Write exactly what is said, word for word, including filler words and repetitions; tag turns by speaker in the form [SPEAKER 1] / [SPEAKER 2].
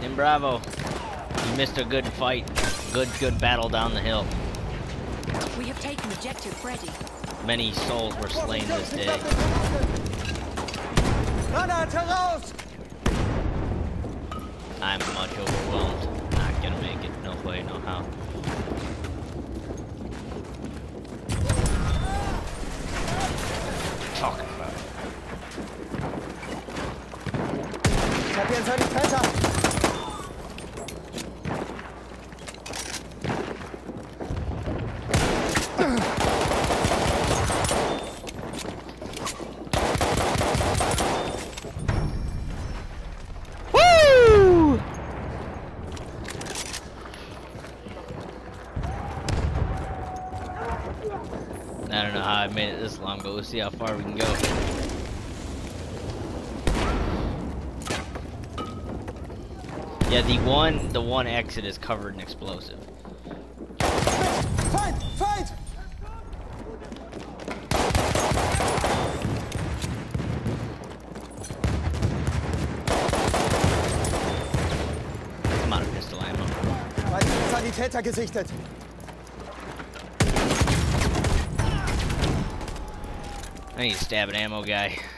[SPEAKER 1] In Bravo, you missed a good fight. Good, good battle down the hill.
[SPEAKER 2] We have taken objective Freddy.
[SPEAKER 1] Many souls were slain this day. I'm much overwhelmed. Not gonna make it. No way, no how. Talking about it.
[SPEAKER 3] Ich hab hier einen Sanitäter.
[SPEAKER 1] I don't know how I made it this long, but we'll see how far we can go. Yeah, the one the one exit is covered in explosive.
[SPEAKER 3] Fight! Fight!
[SPEAKER 1] I'm out of pistol ammo.
[SPEAKER 3] Weitere Sanitäter gesichtet.
[SPEAKER 1] I need a stab at ammo guy.